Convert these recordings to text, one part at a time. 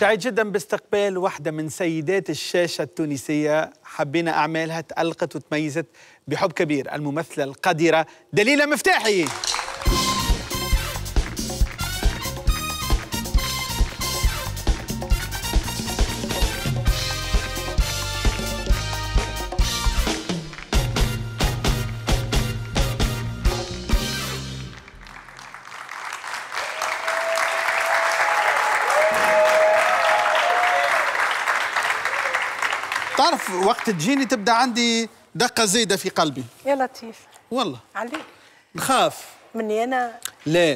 سعيد جدا باستقبال واحدة من سيدات الشاشة التونسية، حبينا أعمالها تألقت وتميزت بحب كبير، الممثلة القديرة دليلة مفتاحي. تعرف وقت تجيني تبدا عندي دقه زايده في قلبي. يا لطيف والله عليك. نخاف مني انا؟ لا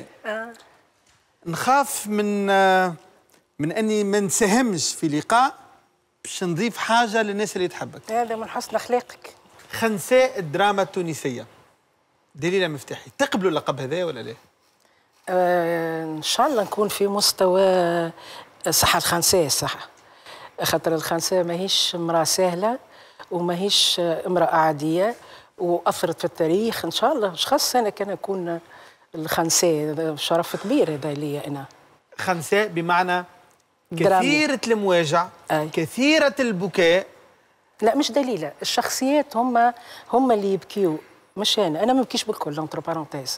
نخاف من اني ما نساهمش في لقاء باش نضيف حاجه للناس اللي تحبك. هذا من حسن اخلاقك. خنساء الدراما التونسيه دليلة مفتاحي، تقبلوا اللقب هذا ولا لا؟ ان شاء الله نكون في مستوى صحة الخنساء. صح، خاطر الخنساء ماهيش امرأة سهلة وماهيش امرأة عادية وأثرت في التاريخ. إن شاء الله مش خاص أنا كان أكون الخنساء، شرف كبير هذا لي أنا. خنساء بمعنى كثيرة المواجع، كثيرة البكاء. لا مش دليلة، الشخصيات هم اللي يبكيوا، مش أنا ما بكيش بالكل. انتر بارونتيز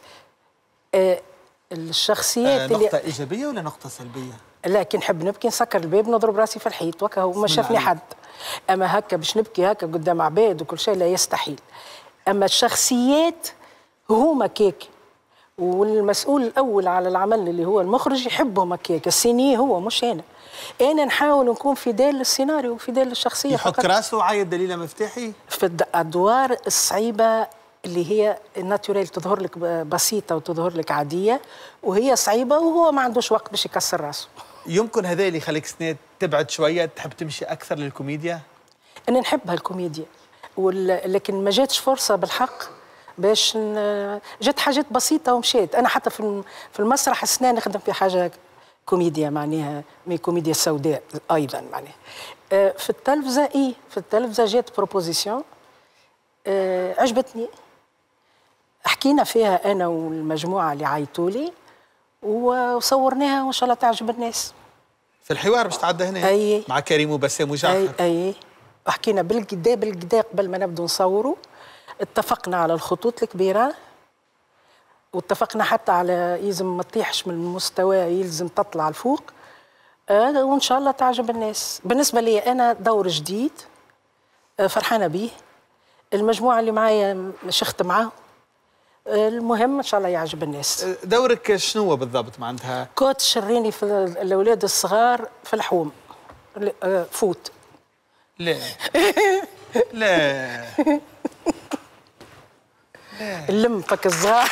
الشخصيات نقطة اللي إيجابية ولا نقطة سلبية؟ لا كي نحب نبكي نسكر الباب نضرب راسي في الحيط وكا وما شافني حد. اما هكا باش نبكي هكا قدام عباد وكل شيء لا يستحيل. اما الشخصيات هما كيك، والمسؤول الاول على العمل اللي هو المخرج يحبهم هكاك، السيني هو مش انا نحاول نكون فدال للسيناريو وفدال للشخصيه. يحط راسه وعايد دليلة مفتاحي في الادوار الصعيبه اللي هي الناتوريل، تظهر لك بسيطه وتظهر لك عاديه وهي صعيبه وهو ما عندوش وقت باش يكسر راسه. يمكن هذا اللي يخليك سنات تبعد شويه، تحب تمشي اكثر للكوميديا؟ انا نحبها الكوميديا لكن ما جاتش فرصه بالحق باش جات حاجات بسيطه ومشيت. انا حتى في المسرح السنه نخدم في حاجه كوميديا معناها مي كوميديا سوداء ايضا معناها. في التلفزه في التلفزه جات بروبوزيسيون عجبتني، حكينا فيها انا والمجموعه اللي عيطولي وصورناها وان شاء الله تعجب الناس. في الحوار باش تعدى هنا مع كريم وبسام وجعفر. اي وحكينا بالكدا قبل ما نبدو نصوروا. اتفقنا على الخطوط الكبيره واتفقنا حتى على يلزم ما تطيحش من المستوى، يلزم تطلع لفوق وان شاء الله تعجب الناس. بالنسبه لي انا دور جديد فرحانه به، المجموعه اللي معايا شخت معاهم، المهم ان شاء الله يعجب الناس. دورك شنو بالضبط معناتها؟ كنت شريني في الاولاد الصغار في الحوم فوت. لا لا لا اللم فك الصغار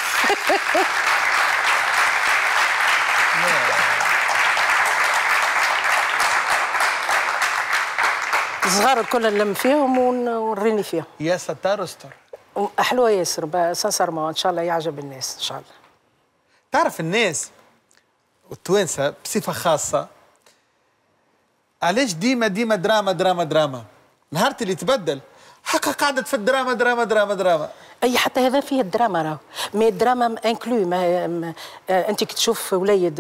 الصغار الكل نلم فيهم ونريني فيهم. يا ستار استر. حلوه ياسر سانسارمون، ان شاء الله يعجب الناس ان شاء الله. تعرف الناس والتوانسه بصفه خاصه علاش ديما دراما دراما دراما؟ نهار اللي تبدل حقا قعدت في الدراما دراما دراما دراما. اي حتى هذا فيه الدراما راهو، مي الدراما انكلو. انت كي تشوف وليد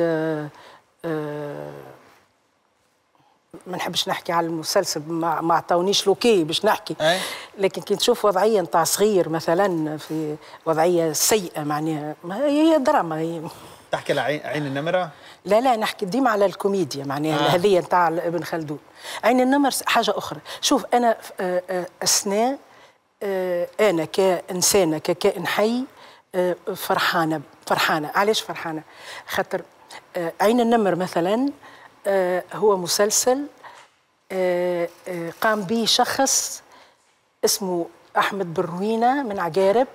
ما نحبش نحكي على المسلسل، ما عطاونيش لوكي باش نحكي لكن كي تشوف وضعيه نتاع صغير مثلا في وضعيه سيئه معناها هي دراما. هي تحكي على عين النمره؟ لا نحكي ديما على الكوميديا معناها هذه نتاع ابن خلدون. عين النمر حاجه اخرى. شوف انا اثناء انا كانسانه ككائن حي فرحانه. علاش فرحانه؟ خاطر عين النمر مثلا هو مسلسل قام به شخص اسمه أحمد بروينة من عقارب،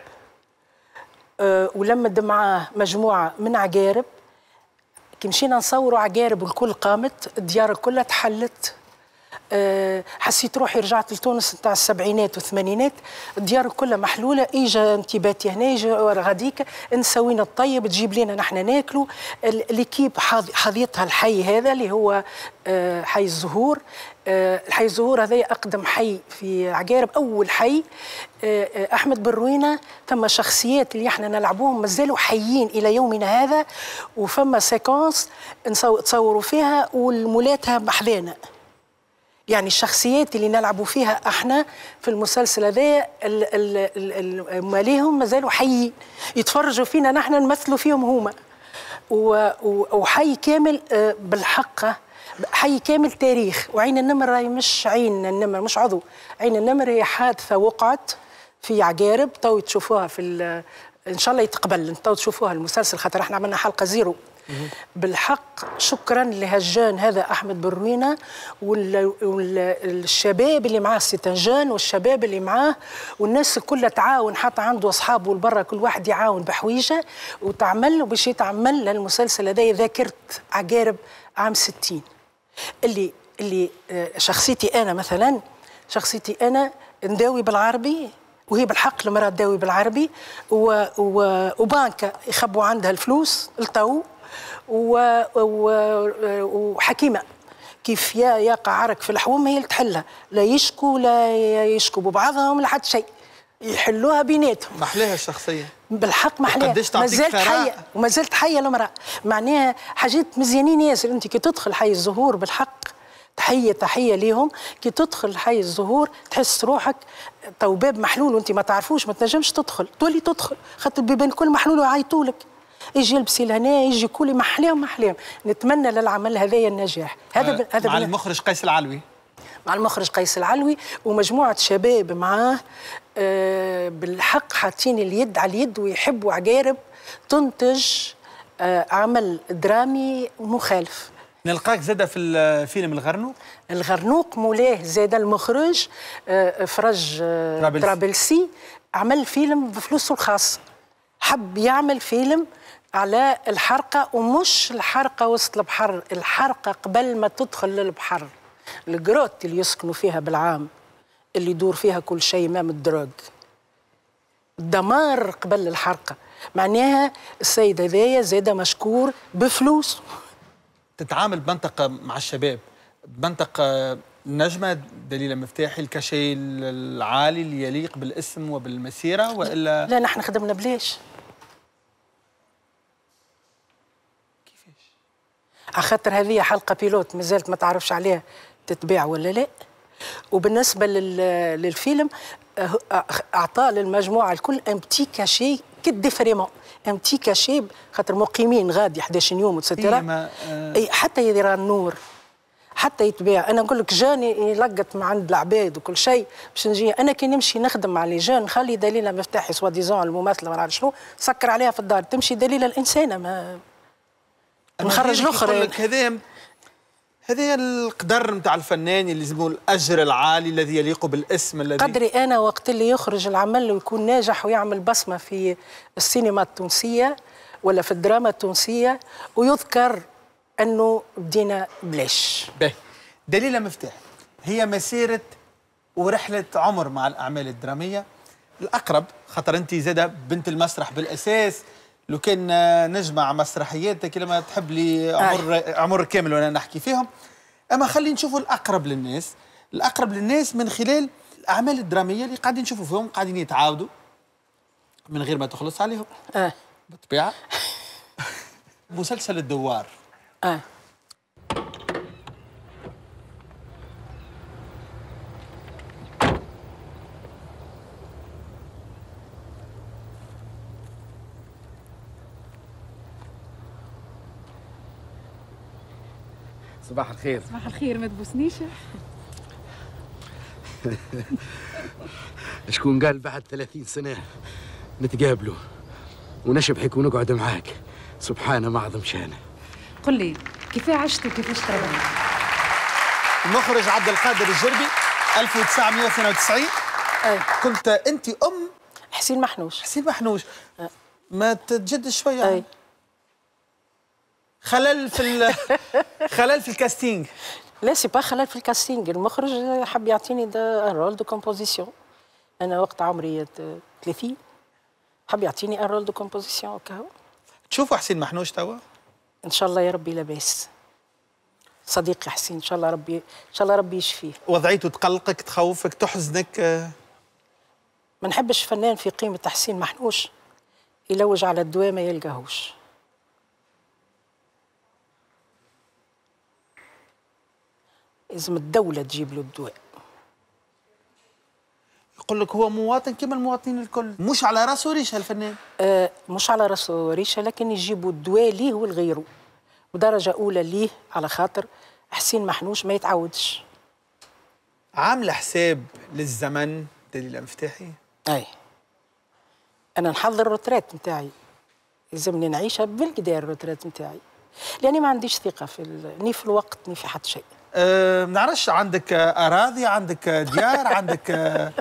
ولمد معاه مجموعة من عقارب. كي مشينا نصوروا عقارب والكل قامت، الديار كلها تحلت حسيت روحي رجعت لتونس نتاع السبعينات والثمانينات، الديار كلها محلوله، اجا انتباتي هنا، اجا غاديك نسوينا الطيب تجيب لنا نحن ناكلوا. ليكيب حظيتها الحي هذا اللي هو حي الزهور. الحي الزهور هذا أقدم حي في عقارب، أول حي. أحمد بن روينة، ثم شخصيات اللي احنا نلعبوهم مازالوا حيين إلى يومنا هذا، وفما سيكونس تصوروا فيها والمولاتها محذانا. يعني الشخصيات اللي نلعبوا فيها احنا في المسلسل هذا ماليهم مازالوا حيين، يتفرجوا فينا نحن نمثلوا فيهم هما. وحي كامل بالحق، حي كامل تاريخ. وعين النمر راهي مش عين النمر، مش عضو عين النمر، هي حادثه وقعت في عقارب، تو تشوفوها في ان شاء الله يتقبل تو تشوفوها المسلسل، خاطر احنا عملنا حلقه زيرو. بالحق شكرا لهجان هذا احمد بن روينة والشباب اللي معاه ستنجان والشباب اللي معاه والناس كلها تعاون، حتى عنده اصحابه البرا كل واحد يعاون بحويجه وتعمل باش يتعمل للمسلسل هذا ذاكره عقارب عام 60. اللي شخصيتي انا مثلا، شخصيتي انا نداوي بالعربي وهي بالحق المراه تداوي بالعربي، وبانكه يخبوا عندها الفلوس التو، وحكيمه كيف يقع عرك في الحوم هي اللي تحلها، لا يشكوا لا يشكوا ببعضهم لا حتى شيء، يحلوها بيناتهم. محلاها الشخصيه بالحق محلاها، ما زالت حيه وما زالت حيه المراه، معناها حاجات مزيانين ياسر. انت كي تدخل حي الزهور بالحق تحيه ليهم، كي تدخل حي الزهور تحس روحك تو باب محلول وانت ما تعرفوش، ما تنجمش تدخل، تولي تدخل خاطر البيبان كل محلول ويعيطوا لك، يجي يلبسي لهنا يجي كل محلاهم. نتمنى للعمل هذايا النجاح. هذا مع المخرج قيس العلوي، مع المخرج قيس العلوي ومجموعه شباب معاه بالحق حاطين اليد على اليد ويحبوا عقارب تنتج عمل درامي مخالف. نلقاك زاده في الفيلم الغرنوق مولاه زاده المخرج فرج طرابلسي، عمل فيلم بفلوسه الخاص، حب يعمل فيلم على الحرقه، ومش الحرقه وسط البحر، الحرقه قبل ما تدخل للبحر، الجروت اللي يسكنوا فيها بالعام اللي يدور فيها كل شيء امام الدروغ، الدمار قبل الحرقه. معناها السيد هذايا زاده مشكور بفلوس. تتعامل بمنطقه مع الشباب بمنطقه نجمه دليله مفتاحي، الكاشي العالي اللي يليق بالاسم وبالمسيره، والا لا نحن خدمنا بلاش. كيفاش؟ على خاطر هذه حلقه بيلوت مازالت ما تعرفش عليها تتباع ولا لا. وبالنسبه للفيلم اعطى للمجموعه الكل ان بتي كاشي كدي فريمون، ان بتي كاشي خاطر مقيمين غادي 11 يوم وتسترا حتى يدير النور حتى يتباع. انا نقول لك جاني يلقط مع عند العباد وكل شيء باش نجي انا كي نمشي نخدم مع لي جان نخلي دليله مفتاحي سوا ديزون الممثله ما نعرف شنو سكر عليها في الدار تمشي دليله الانسانه ما نخرج الاخر. هذا القدر نتاع الفنان اللي يلزمه الاجر العالي الذي يليق بالاسم الذي قدري انا وقت اللي يخرج العمل ويكون ناجح ويعمل بصمه في السينما التونسيه ولا في الدراما التونسيه ويذكر انه بدينا بلاش. باهي دليله مفتاح هي مسيره ورحله عمر مع الاعمال الدراميه الاقرب، خاطر انت زاده بنت المسرح بالاساس، لو كان نجمع مسرحياتك لما تحب لي عمر كامل وانا نحكي فيهم، اما خلينا نشوفوا الاقرب للناس، الاقرب للناس من خلال الاعمال الدراميه اللي قاعدين نشوفوا فيهم قاعدين يتعاودوا من غير ما تخلص عليهم. بالطبيعه. مسلسل الدوار. صباح الخير. صباح الخير، ما تبوسنيش. شكون قال بعد 30 سنة نتقابلوا ونشبحك ونقعد معاك؟ سبحانه ما أعظم شانه. قل لي كيف عشت وكيفاش تربيت؟ المخرج عبد القادر الجربي 1992. كنت أنت أم حسين محنوش. حسين محنوش. ما تتجدش شوية؟ خلل في الكاستينج. لا سي با خلل في الكاستينغ، المخرج حب يعطيني ان رول دو كومبوزيسيون. انا وقت عمري 30 حب يعطيني ان رول دو كومبوزيسيون هكا. تشوفوا حسين محنوش توا؟ ان شاء الله يا ربي لاباس. صديقي حسين ان شاء الله ربي ان شاء الله ربي يشفيه. وضعيته تقلقك، تخوفك، تحزنك؟ ما نحبش فنان في قيمة حسين محنوش يلوج على الدواء ما يلقاهوش. لازم الدولة تجيب له الدواء. يقول لك هو مواطن كما المواطنين الكل، مش على راسه ريشه الفنان. مش على راسه ريشه، لكن يجيبوا الدواء ليه ولغيره، ودرجة أولى ليه، على خاطر حسين محنوش ما يتعودش. عامله حساب للزمن دليل مفتاحي؟ أي أنا نحضر الروترات نتاعي، يلزمني نعيشها بالكدا الروترات نتاعي، لأني ما عنديش ثقة ني في الوقت ني في حد شيء. ما نعرفش، عندك أراضي، عندك ديار، عندك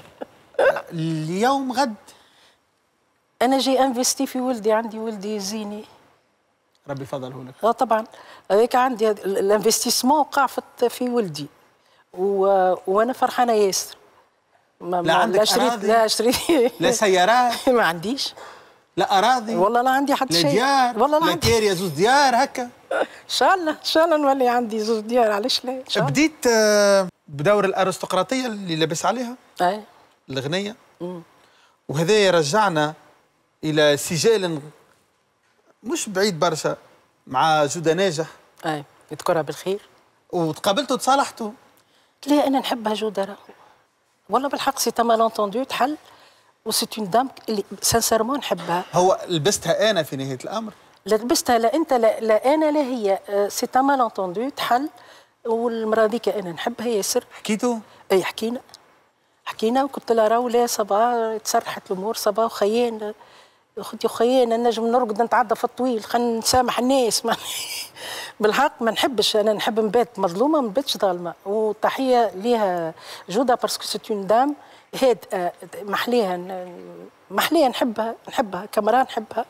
اليوم غد؟ أنا جاي أنفستي في ولدي، عندي ولدي زيني ربي فضله لك. طبعا هذاك عندي الانفستيسمون وقع في ولدي وانا فرحانه ياسر. لا عندك أراضي؟ لا شريت لا سيارات؟ ما عنديش. لا أراضي؟ والله لا عندي حتى شيء. لا ديار؟ والله لا كيريا زوز ديار هكا؟ ان شاء الله نولي عندي زوج ديار، علاش لا؟ بديت بدور الارستقراطيه اللي لبس عليها. اي الغنيه. وهذا يرجعنا الى سجال مش بعيد برشا مع جودة ناجح. اي يذكرها بالخير. وتقابلتوا وتصالحتوا؟ لا انا نحبها جودة راهو، والله بالحق سي مال انتوندو تحل، وسي اون دام اللي سانسيرمون نحبها. هو لبستها انا في نهايه الامر؟ لا لبستها لا انت لا انا لا هي، سي مال انتوندو تحل، والمراه ذيك انا نحبها ياسر. حكيتوا؟ اي حكينا وقلت لها راهو لا صبا تسرحت الامور صبا وخيان اختي وخيان نجم نرقد نتعدى في الطويل، خلينا نسامح الناس. بالحق ما نحبش، انا نحب نبات مظلومه ما نباتش ظالمه. وتحيه ليها جوده باسكو سيت اون دام هاد محليها نحبها كاميرا نحبها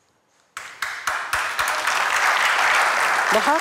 بالحق.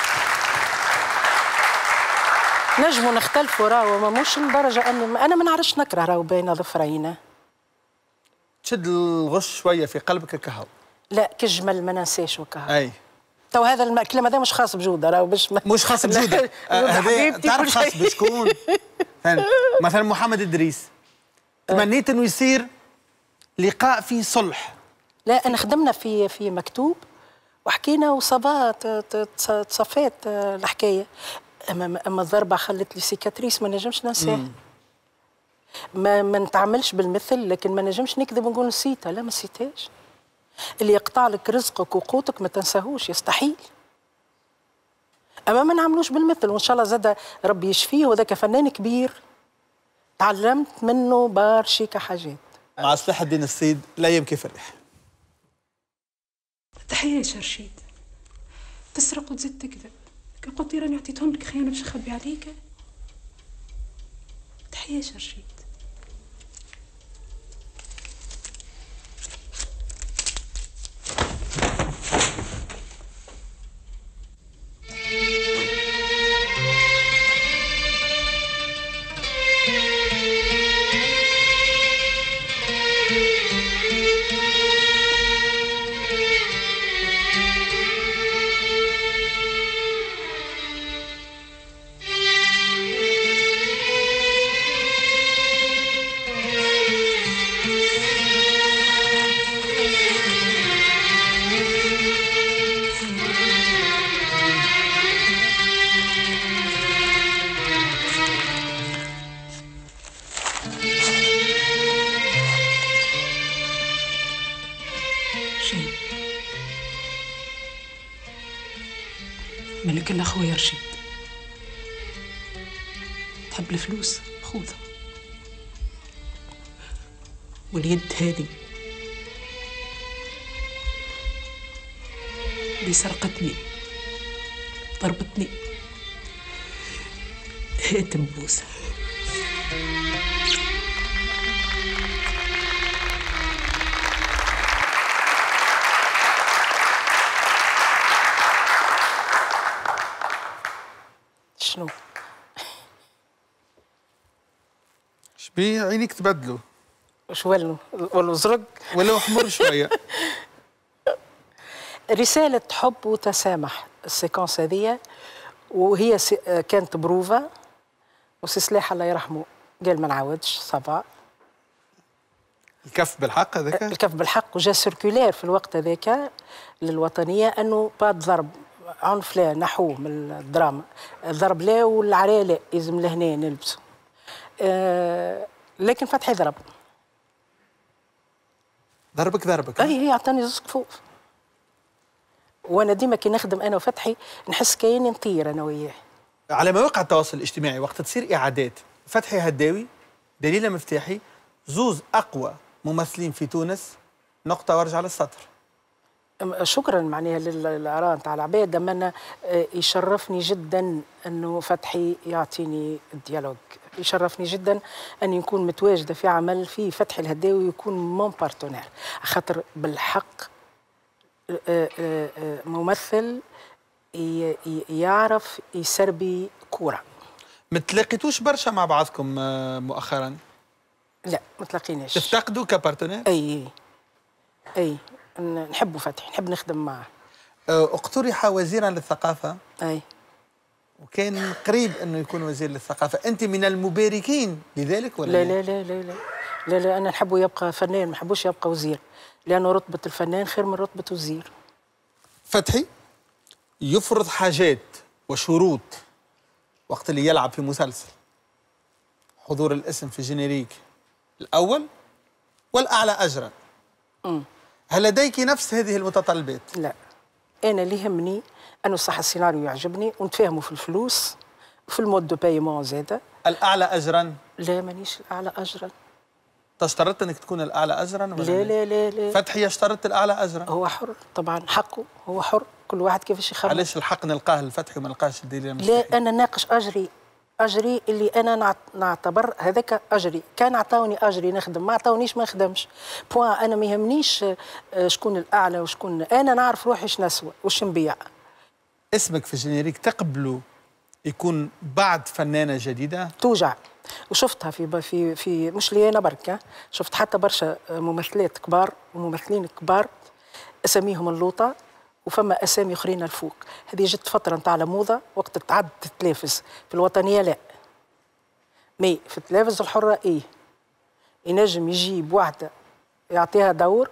نجموا نختلفوا راهو، ما مش لدرجه اني انا ما نعرفش نكره راهو بين ظفرينا. تشد الغش شويه في قلبك كهو؟ لا كجمل ما ننساش وكهو. اي تو هذا الكلام هذا مش خاص بجوده راهو، مش خاص بجوده. هذا تعرف خاص بشكون؟ مثلا محمد إدريس تمنيت انه يصير لقاء فيه صلح. لا انا خدمنا في مكتوب وحكينا وصبا تصفيت الحكايه، اما الضربه خلت لي سيكاتريس ما نجمش ننساها. ما نتعاملش بالمثل، لكن ما نجمش نكذب ونقول نسيتها، لا ما نسيتهاش. اللي يقطع لك رزقك وقوتك ما تنساهوش، يستحيل. اما ما نعملوش بالمثل، وان شاء الله زاد ربي يشفيه، وذاك فنان كبير تعلمت منه برشا حاجات. مع صلاح الدين الصيد لا يبكي فرح. تحية يا شرشيد، تسرق وتزيد تكذب، كان قلت راني عطيتهم لك خيانة باش نخبي عليك. تحية يا شرشيد. ملك الله خويا رشيد، تحب الفلوس خذها، واليد هذه اللي سرقتني ضربتني هات نبوسها. شنو؟ شبيه عينيك تبدلوا؟ واش ولو زرق ولا حمر شويه. رسالة حب وتسامح السيكونس هذيا، وهي كانت بروفا، وسي سلاح الله يرحمه قال ما نعاودش صافا. الكف بالحق هذاك؟ الكف بالحق، وجا سيركولير في الوقت هذاك للوطنيه انه بعد ضرب عنف لا، نحوه من الدراما، ضرب لا والعراء لا، يلزم لهنا نلبسه. لكن فتحي ضربك اي عطاني زوج كفوف. وانا ديما كي نخدم انا وفتحي نحس كأني نطير انا وياه. على مواقع التواصل الاجتماعي وقت تصير اعادات فتحي هداوي دليله مفتاحي زوز اقوى ممثلين في تونس، نقطه وارجع للسطر. شكرا معناها للآراء نتاع العباد، اما انا يشرفني جدا انه فتحي يعطيني الديالوج، يشرفني جدا اني نكون متواجده في عمل فيه فتحي الهداوي ويكون مون بارتنير، خاطر بالحق ممثل يعرف يسربي كوره. ما تلاقيتوش برشا مع بعضكم مؤخرا؟ لا ما تلاقيناش. تفتقدوا كبارتنير؟ اي نحبوا فتحي، نحب نخدم معه. اقترح وزيرا للثقافه. اي وكان قريب انه يكون وزير للثقافه، انت من المباركين لذلك ولا لا لا لا لا لا لا, لا انا نحبه يبقى فنان، ما نحبوش يبقى وزير، لانه رتبه الفنان خير من رتبه وزير. فتحي يفرض حاجات وشروط وقت اللي يلعب في مسلسل، حضور الاسم في جينيريك الأول والأعلى أجرا. هل لديك نفس هذه المتطلبات؟ لا، أنا اللي يهمني أنه صح السيناريو يعجبني ونتفاهموا في الفلوس وفي المود دو بايمون زاده. الأعلى أجرا؟ لا مانيش الأعلى أجرا. تشترط أنك تكون الأعلى أجرا ولا لا لا لا لا. فتحي يشترط الأعلى أجرا؟ هو حر طبعا، حقه، هو حر، كل واحد كيفاش يخمم. علاش الحق نلقاه لفتحي وما نلقاهش الدليل؟ لا أنا ناقش أجري اللي أنا نعتبر هذاك أجري، كان عطاوني أجري نخدم، ما عطاونيش ما نخدمش. بوان أنا ما يهمنيش شكون الأعلى وشكون، أنا نعرف روحي اش نسوى واش نبيع. اسمك في الجينيريك تقبلوا يكون بعد فنانة جديدة؟ توجع، وشفتها في مش لي أنا برك، شفت حتى برشا ممثلات كبار وممثلين كبار أساميهم اللوطة وفما أسامي أخرين الفوق. هذه جت فترة نتاع موضة وقت تعد تتلافز، في الوطنية لا، مي في التلافز الحرة إيه، ينجم يجيب واحدة يعطيها دور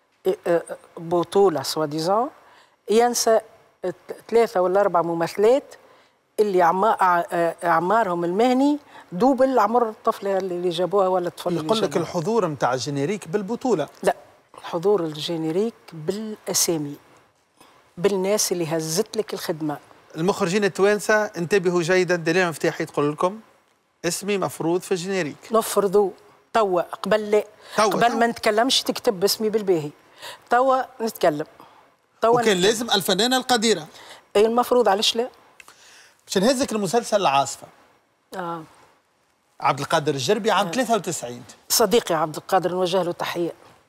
بطولة سوا ديزون، ينسى 3 ولا 4 ممثلات اللي أعمارهم المهني دوبل عمر الطفلة اللي جابوها ولا الطفل. يقول لك الحضور نتاع الجينيريك بالبطولة؟ لا، حضور الجينيريك بالأسامي، بالناس اللي هزت لك الخدمة. المخرجين التوانسة انتبهوا جيدا، دليل مفتاحي تقول لكم اسمي مفروض في الجينيريك. نفرضوا توا قبل لا قبل ما نتكلمش تكتب اسمي بالباهي، توا نتكلم توا وكان لازم الفنانة القديرة. اي المفروض، علاش لا؟ باش نهزك المسلسل العاصفة. عبد القادر الجربي عام 93. صديقي عبد القادر نوجه له تحية.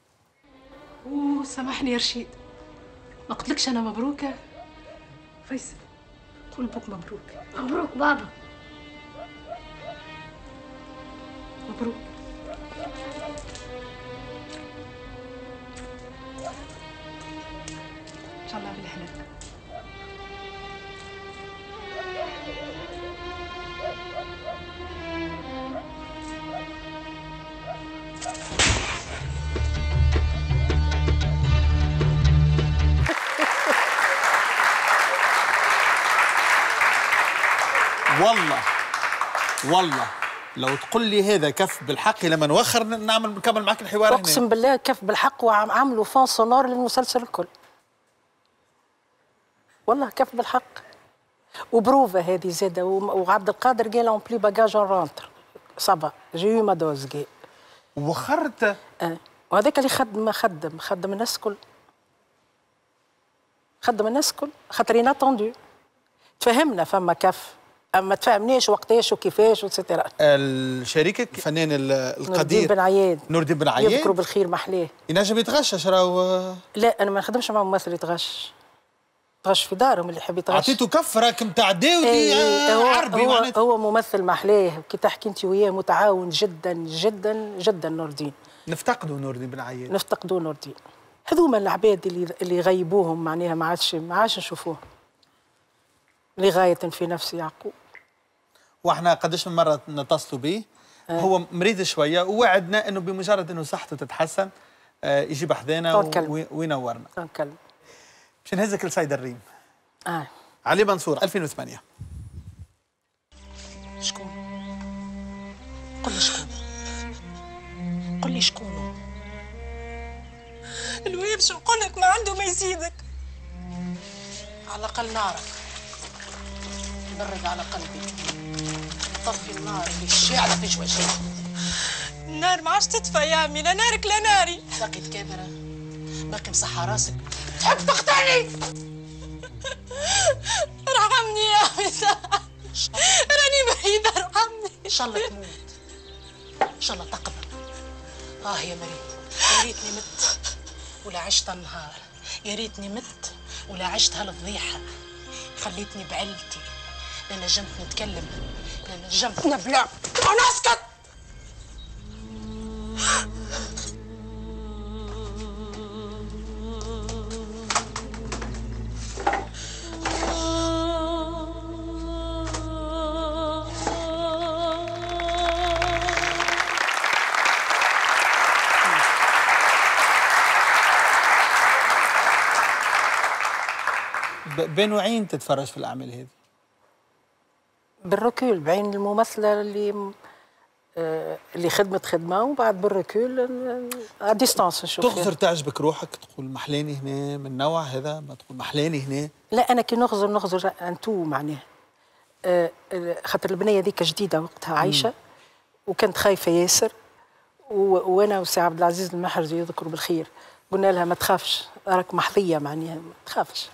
سامحني يا رشيد، ما قلتلكش انا مبروكه؟ فيصل قول بوك مبروك. مبروك بابا. مبروك. ان شاء الله بالحلال. والله لو تقول لي هذا كف بالحق لما نوخر نكمل معك الحوار. اقسم بالله كف بالحق، وعملوا فون سونور للمسلسل الكل. والله كف بالحق. وبروفا هذه زاده، وعبد القادر قال اون بلي باجاج اون رونتر صافا جي يو ما دوز قال وخرت. وهذاك اللي خدم الناس الكل، خدم الناس الكل خاطر يناتوندو. تفهمنا فما كف، اما تفهمنيش وقتاش وكيفاش وتسترا. الشريكك الفنان القدير نور الدين بن عياد يذكروا بالخير محلاه، ينجم يتغشش راهو. لا انا ما نخدمش مع ممثل يتغش. يطغش في دارهم اللي يحب يطغش. اعطيته كفره كمتاع داودي عربي معناتها. هو ممثل محلاه، كي تحكي انت وياه متعاون جدا جدا جدا. نور الدين نفتقدوا نور الدين بن عياد، نفتقدوا نور الدين. هذوما العباد اللي غيبوهم معناها ما عادش نشوفوهم لغايه في نفس يعقوب. واحنا قداش من مره نتصلوا به هو مريض شويه، ووعدنا انه بمجرد انه صحته تتحسن يجيب حذانا وينورنا. نكلم باش نهزك لسيد الريم. آه. علي منصور 2008. شكون؟ قل لي شكون؟ قل لي شكون؟ الوهيب شو نقول لك، ما عنده ما يزيدك. على الأقل نعرف برد على قلبي، طفي النار اللي شاعلة في وجهي. النار ما عادش تطفى يا عمي، لا نارك لا ناري. باقي كابرة، باقي مصحة راسك، تحب تقتلني. ارحمني يا عمي، راني مريضة، ارحمني. إن شاء الله تموت، إن شاء الله تقبل. يا مريض، يا ريتني مت ولا عشت النهار، يا ريتني مت ولا عشت هالفضيحة. خليتني بعيلتي، لا نجمت نتكلم، لا نجمت نبلع، أنا أسكت. بنوعين تتفرج في الاعمال هذه؟ بالركول، بعين الممثله اللي خدمت خدمه، وبعد بالركول ديستانس نشوف. تغزر تعجبك روحك تقول محلاني هنا من نوع هذا، ما تقول محلاني هنا؟ لا، انا كي نغزر انتو معناه. خاطر البنيه ذيك جديده وقتها عايشه، وكانت خايفه ياسر، وانا وسي عبد العزيز المحرزي يذكر بالخير قلنا لها ما تخافش، راك محظيه معناها ما تخافش.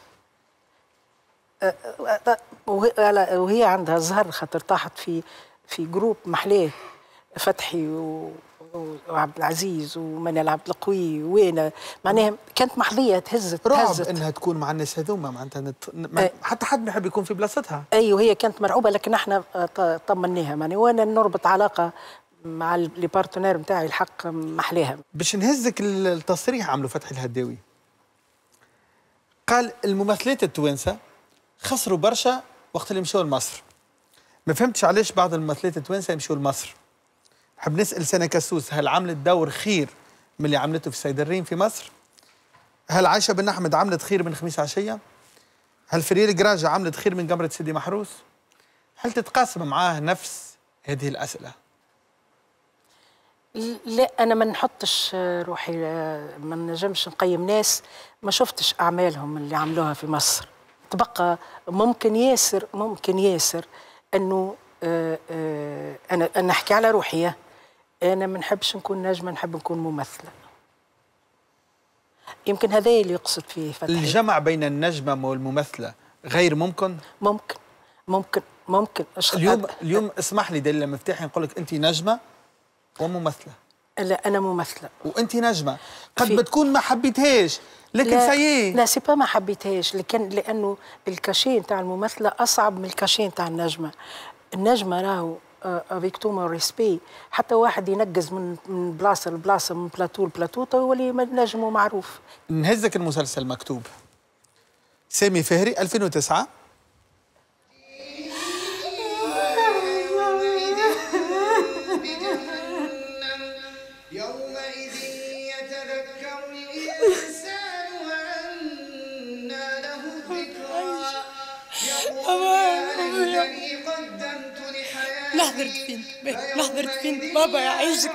وهي عندها زهر، خاطر طاحت في جروب محلاه، فتحي وعبد العزيز ومنال عبد القوي، وانا معناها كانت محظيه، تهزت رعب انها تكون مع الناس هذوما، معناتها حتى حد ما يحب يكون في بلاصتها. ايوه، هي كانت مرعوبه، لكن احنا طمناها معناها، وانا نربط علاقه مع لي بارتنير نتاعي الحق محلاها. باش نهزك التصريح عملوا فتحي الهداوي، قال الممثلات التوانسه خسروا برشا وقت اللي مشوا لمصر. ما فهمتش علاش بعض الممثلات التوانسه يمشوا لمصر. حب نسال سنة كسوس، هل عملت دور خير من اللي عملته في سيد الريم في مصر؟ هل عائشه بن احمد عملت خير من خميس عشيه؟ هل فريال قراجه عملت خير من قمره سيدي محروس؟ هل تتقاسم معاه نفس هذه الاسئله؟ لا، انا ما نحطش روحي، ما نجمش نقيم ناس ما شفتش اعمالهم اللي عملوها في مصر. تبقى ممكن ياسر انه انا نحكي على روحي، انا ما نحبش نكون نجمه، نحب نكون ممثله. يمكن هذا اللي يقصد فيه فتحي. الجمع بين النجمه والممثله غير ممكن؟ ممكن. اليوم اسمح لي دليل مفتاحي نقول لك انت نجمه وممثله. لا، انا ممثله وانت نجمه، قد بتكون ما حبيتهاش، لكن سيء. لا، سي با ما حبيتهاش، لانه الكاشين نتاع الممثله اصعب من الكاشين نتاع النجمه. النجمه راهو افيك تو مون ريسبي، حتى واحد ينقز من بلاصه لبلاصه، من بلاتو لبلاتو، يولي نجم ومعروف. نهزك المسلسل مكتوب، سامي فهري 2009. لحظة فين بابا يعيشك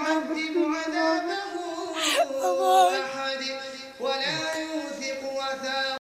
ولا يوثق وثاقا.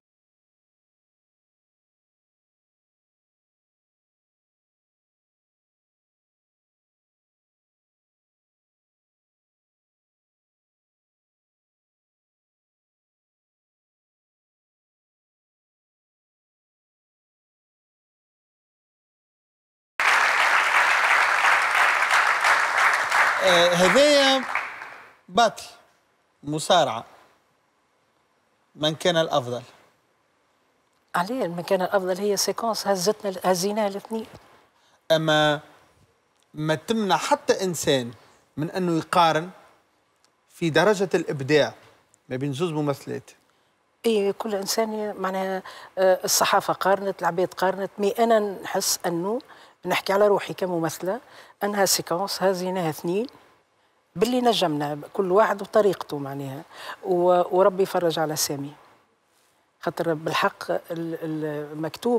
هذايا باتل مصارعة، من كان الأفضل؟ عليه المكان الافضل هي سيكونس هزيناها الاثنين. اما ما تمنع حتى انسان من انه يقارن في درجه الابداع ما بين زوج ممثلات. اي كل انسان معناها الصحافه قارنت، العباد قارنت، مي انا نحس انه نحكي على روحي كممثله انها سيكونس هزيناها اثنين باللي نجمنا كل واحد بطريقته معناها، وربي يفرج على سامي خاطر بالحق المكتوب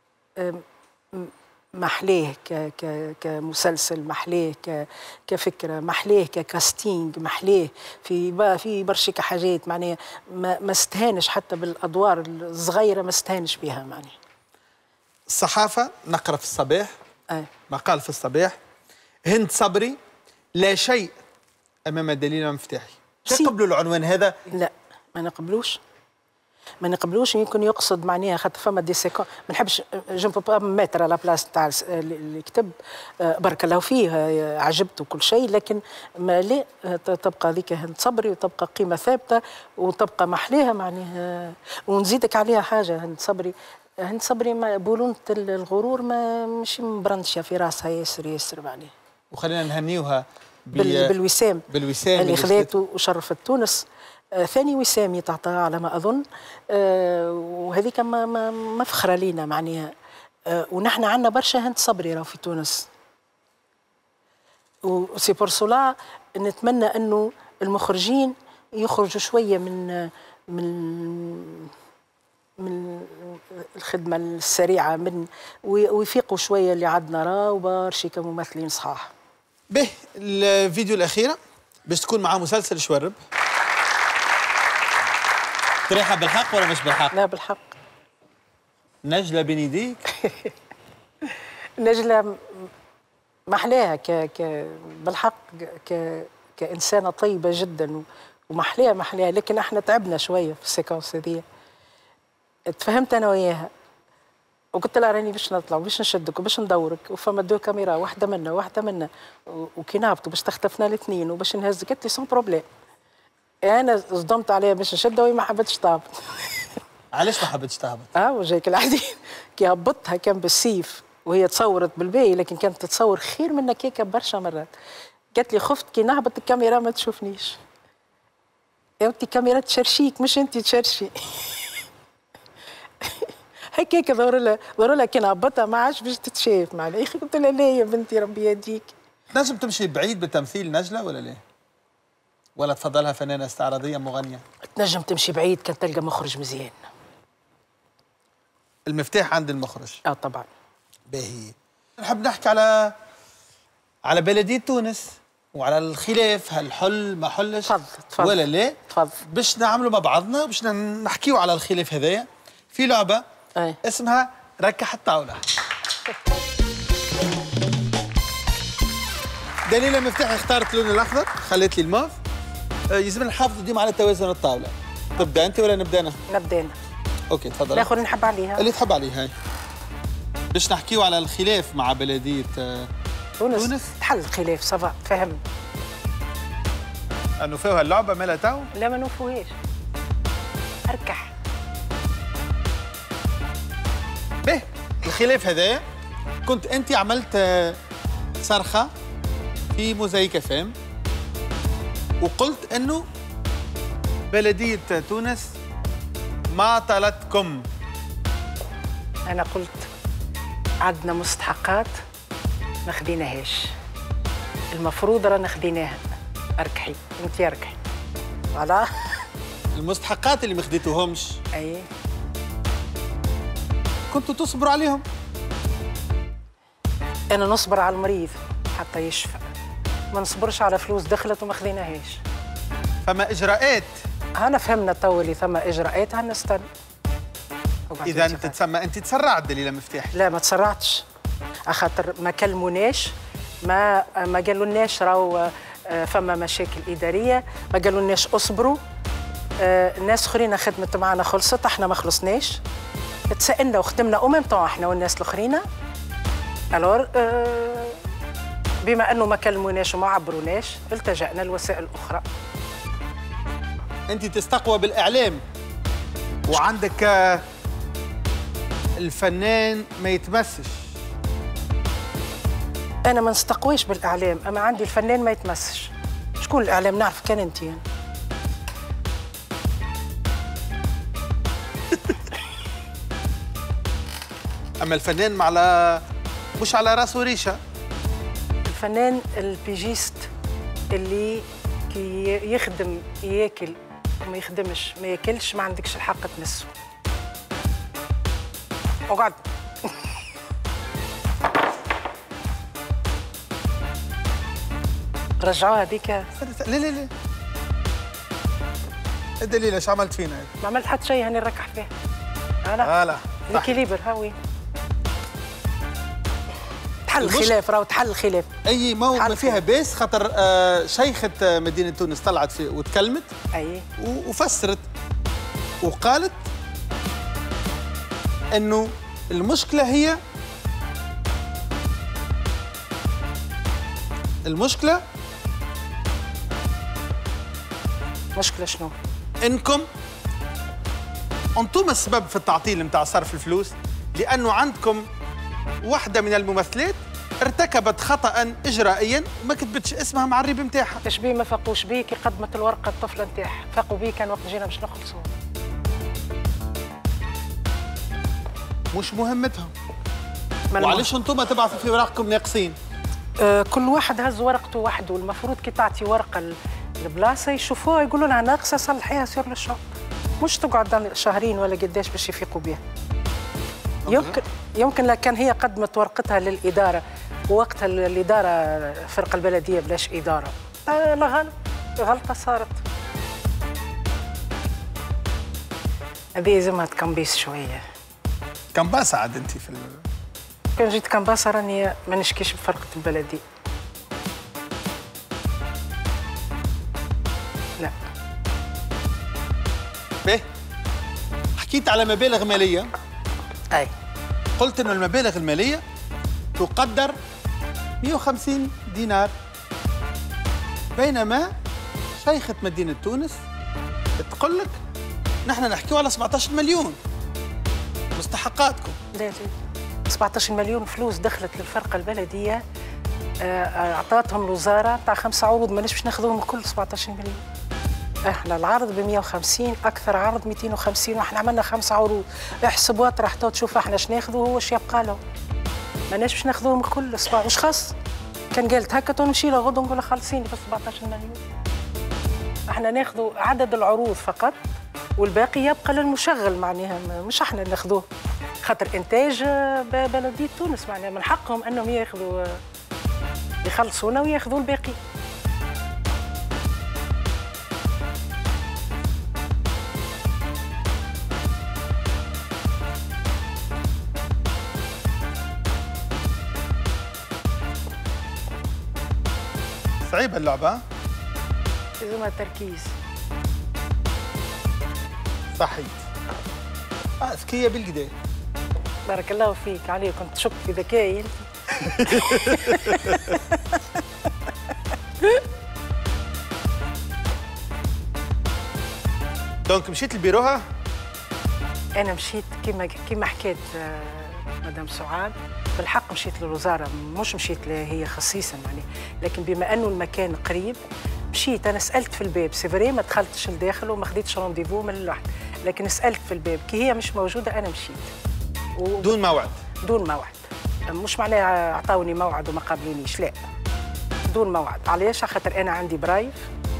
محليه كمسلسل، محليه كفكره، محليه ككاستينج، محليه في برشا حاجات معناها ما استهانش حتى بالادوار الصغيره، ما استهانش بها معناها. الصحافه نقرا في الصباح مقال في الصباح هند صبري لا شيء امام دليل مفتاحي. تقبلوا العنوان هذا؟ لا ما نقبلوش. يمكن يقصد معناها خاطر فما دي سيكون ما نحبش جو بو با ميتر على بلاص تاع اللي كتب بارك الله فيه عجبته كل شيء، لكن ما لا تبقى ذيك هند صبري وتبقى قيمه ثابته وتبقى محليها معناها. ونزيدك عليها حاجه، هند صبري بولونة الغرور مش مبرنشة في راسها ياسر معناها. وخلينا نهنيوها بالوسام اللي خذاته وشرفت تونس. ثاني وسام يتعطى على ما اظن، وهذيك مفخره لينا معناها. ونحن عندنا برشا هند صبري راهو في تونس، وسي بور سولا نتمنى انه المخرجين يخرجوا شويه من الخدمه السريعه ويفيقوا شويه اللي عندنا راه وبرشا كممثلين صحاح. به الفيديو الاخيره باش تكون مع مسلسل شورب. تريحها بالحق ولا مش بالحق؟ لا بالحق. نجلة بين يديك. نجلة محلاها بالحق كإنسانة طيبة جدا ومحلاها، لكن احنا تعبنا شوية في السيكونس هذيا. تفهمت أنا وياها وقلت لها راني باش نطلع وباش نشدك وباش ندورك، وفما دو كاميرا واحدة منا وكي نهبطوا باش تخطفنا الاثنين وباش نهزك، قالت لي سون بروبليم. انا صدمت عليها باش نشدها وهي ما حبتش تهبط. علاش ما حبتش تهبط؟ وجايك العادي كي هبطتها كان بالسيف وهي تصورت بالباهي، لكن كانت تتصور خير منا كيكه برشا مرات. قالت لي خفت كي نهبط الكاميرا ما تشوفنيش. انت كاميرا تشرشيك مش انت تشرشي. هكاك ظهر لها كي نهبطها ما عادش باش تتشاف معناها. يا اخي قلت لها لا يا بنتي ربي يهديك. تنجم تمشي بعيد بالتمثيل نجلة ولا لا؟ ولا تفضلها فنانة استعراضية مغنية؟ تنجم تمشي بعيد كان تلقى مخرج مزيان. المفتاح عند المخرج. طبعا. باهي. نحب نحكي على بلدية تونس وعلى الخلاف، هل حل ما حلش؟ تفضل ولا لا؟ تفضل. باش نعملوا مع بعضنا باش نحكيوا على الخلاف هذايا في لعبة اسمها ركح الطاولة. دليلة مفتاح اختارت اللون الأخضر، خليت لي الموف. يلزمنا نحافظوا ديما على توازن الطاولة. تبدا أنت ولا نبدا أنا؟ نبدا أنا. أوكي تفضل. الآخر نحب عليها. اللي تحب عليها. هاي. باش نحكيوا على الخلاف مع بلدية تونس. تحل الخلاف صافا فهم. أنه فيها اللعبة مالها تو؟ لا ما نوفوهاش. أركح. به الخلاف هذايا كنت أنت عملت صرخة في موزايك فام وقلت انه بلدية تونس ما طالتكم. انا قلت عندنا مستحقات ما خديناهاش، المفروض رانا خديناها. اركحي انت اركحي. فوالا. المستحقات اللي ما خديتوهمش اي كنتوا تصبروا عليهم. انا نصبر على المريض حتى يشفى، ما نصبرش على فلوس دخلت وما خذيناهاش. فما اجراءات. انا فهمنا تو اللي ثم اجراءات هنستنى. اذا انت تسمى انت تسرعت دليلة مفتاح. لا ما تسرعتش، خاطر ما كلموناش، ما قالولناش راهو فما مشاكل اداريه، ما قالولناش اصبروا. الناس اخرين خدمت معنا خلصت، احنا ما خلصناش. تسالنا وخدمنا او ميم طون احنا والناس الاخرين. الور بما انه ما كلموناش وما عبروناش التجأنا لوسائل اخرى. انت تستقوى بالاعلام وعندك الفنان ما يتمسش. انا ما نستقويش بالاعلام، اما عندي الفنان ما يتمسش. شكون الاعلام؟ نعرف كان انت يعني. اما الفنان على مش على راسه ريشه. الفنان البيجيست اللي كي يخدم ياكل وما يخدمش ما ياكلش، ما عندكش الحق تمسه. اقعد. رجعوها بك. لا لا لا، الدليل ايش عملت فينا؟ ما عملت حتى شيء، هاني نركح فيه. لا الكليبر ها وين؟ تحل الخلاف، راهو تحل الخلاف. اي ما فيها بيس، خاطر شيخة مدينة تونس طلعت فيه وتكلمت. اي وفسرت وقالت انه المشكلة هي مشكلة شنو؟ انكم انتم السبب في التعطيل نتاع صرف الفلوس، لانه عندكم واحدة من الممثلات ارتكبت خطأ إجرائيا وما كتبتش اسمها مع الريب نتاعها. تشبيه ما فاقوش بيه كي قدمت الورقة الطفلة نتاعها، فاقوا بيه كان وقت جينا باش نخلصوا. مش مهمتهم. وعلاش انتم تبعثوا في ورقكم ناقصين؟ كل واحد هز ورقته وحده، والمفروض كي تعطي ورقة البلاصة يشوفوها يقولوا لها ناقصة صلحيها سير للشوب، مش تقعد شهرين ولا قداش باش يفيقوا بها. يمكن لو كان هي قدمت ورقتها للإدارة ووقتها الإدارة فرقة البلدية بلاش إدارة، لا غلطة صارت. هذه لازمها تكمبيس شوية. كمباسة عاد أنت في كان جيت كمباسة راني ما نشكيش بفرقة البلدية. لا. باهي. حكيت على مبالغ مالية. أي. قلت إنه المبالغ المالية تقدر 150 دينار، بينما شيخة مدينة تونس تقول لك نحن نحكيو على 17 مليون مستحقاتكم. لا 17 مليون فلوس دخلت للفرقة البلدية، أعطاتهم الوزارة تاع 5 عروض، ماناش باش ناخذوهم الكل 17 مليون. احنا العرض ب 150، اكثر عرض 250، واحنا عملنا 5 عروض. احسبوا راح تشوف احنا اش ناخذوا وهو اش يبقى له. ماناش باش ناخذوهم الكل، مش خاص. كان قالت هكا نمشي له غدوه نقول له خلصيني في 17 مليون. احنا ناخذوا عدد العروض فقط، والباقي يبقى للمشغل، معناها مش احنا ناخذوه، خاطر انتاج بلدية تونس، معناها من حقهم انهم ياخذوا يخلصونا وياخذوا الباقي. صعيبة اللعبة. لازمها تركيز. صحيح. ذكية بالكدا. بارك الله فيك، عليك كنت تشك في ذكائي. دونك مشيت لبيروها؟ أنا مشيت كما حكيت مدام سعاد، بالحق مشيت للوزارة، مش مشيت هي خصيصا يعني، لكن بما أنه المكان قريب مشيت. أنا سألت في الباب، سيفري ما دخلتش لداخل وما خديتش رونديفو من الواحد، لكن سألت في الباب، كي هي مش موجودة أنا مشيت. دون موعد؟ دون موعد، مش معناها أعطاوني موعد وما قابلونيش، لا، دون موعد. علاش؟ خاطر أنا عندي برايف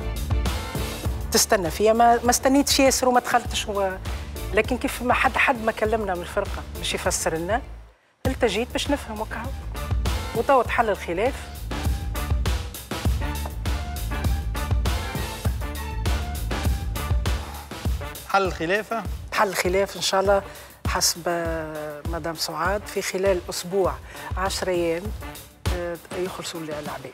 تستنى فيها، ما استنيتش ياسر وما دخلتش لكن كيف ما حد ما كلمنا من الفرقة باش يفسر لنا، التجيت باش نفهم وكا، وتوا تحل الخلاف. حل الخلافة؟ حل الخلاف إن شاء الله حسب مدام سعاد في خلال أسبوع 10 أيام يخلصوا العباد.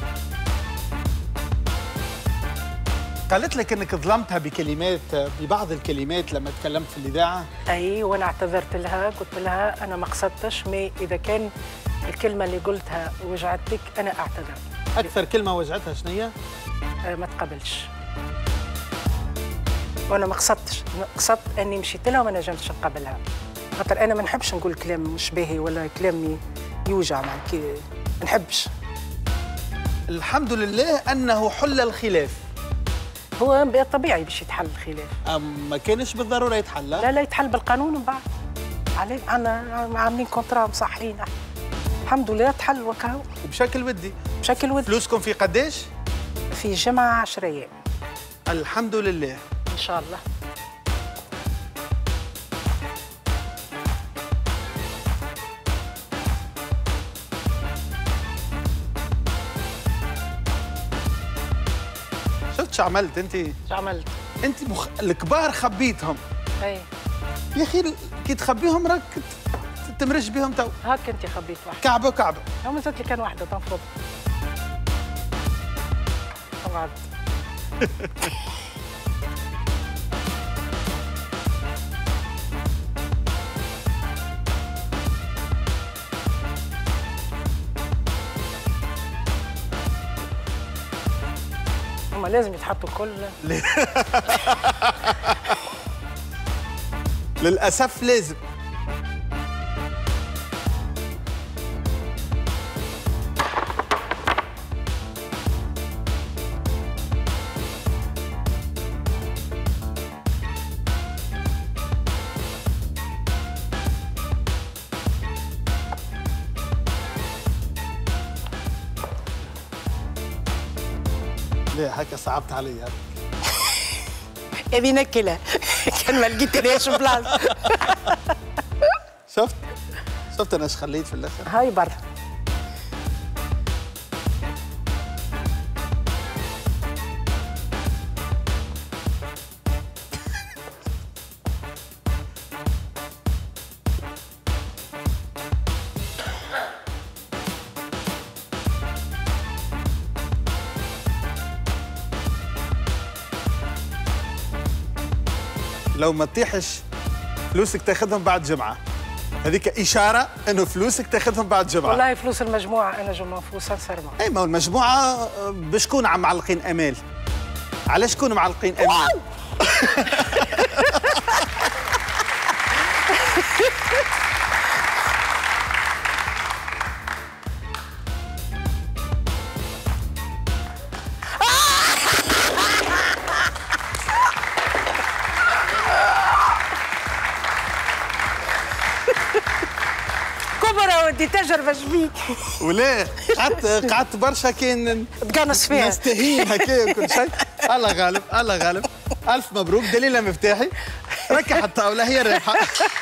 قالت لك انك ظلمتها ببعض الكلمات لما تكلمت في الاذاعه؟ اي، وانا اعتذرت لها، قلت لها انا ما قصدتش، اذا كان الكلمه اللي قلتها وجعتك انا اعتذر. اكثر كلمه وجعتها شنو هي؟ ما تقبلش. وانا ما قصدتش، قصدت اني مشيت لها وما نجمتش نقبلها، خاطر انا ما نحبش نقول كلام مش باهي ولا كلام يوجع معك، ما نحبش. الحمد لله انه حل الخلاف. هو طبيعي باش يتحل الخلاف. ما كانش بالضروره يتحل. لا يتحل بالقانون من بعد. عليه عندنا عاملين كونترا مصحين. الحمد لله تحل وكاو. وبشكل ودي. بشكل ودي. فلوسكم في قداش؟ في جمعة 10 أيام. الحمد لله. إن شاء الله. شفت شو عملت انت؟ شو عملت؟ انت الكبار خبيتهم. اي يا اخي كي تخبيهم راك تمرج بهم تو. هاك انت خبيت واحده. كعبه كعبه. يوم زدت لي كان واحده تنفض. طبعا. هما لازم يتحطوا كل للأسف لازم. ليه هكا صعبت علي؟ هذه نكلة كان ما لقيتليش بلاصة. شفت انا ايش خليت في الاخر؟ هاي برا. لو ما تطيحش فلوسك تاخذهم بعد جمعه. هذيك اشاره انه فلوسك تاخذهم بعد جمعه. والله فلوس المجموعه انا جو منفوسه نسرمها. اي ما هو المجموعه بشكون عم معلقين امال؟ على شكون معلقين امال؟ ودي تجربة بيك. ولا قعدت برشا كان تقنص فيها نستهين هكايا وكل شيء. الله غالب الله غالب. الف مبروك. دليلة مفتاحي ركح الطاولة هي الرابحة.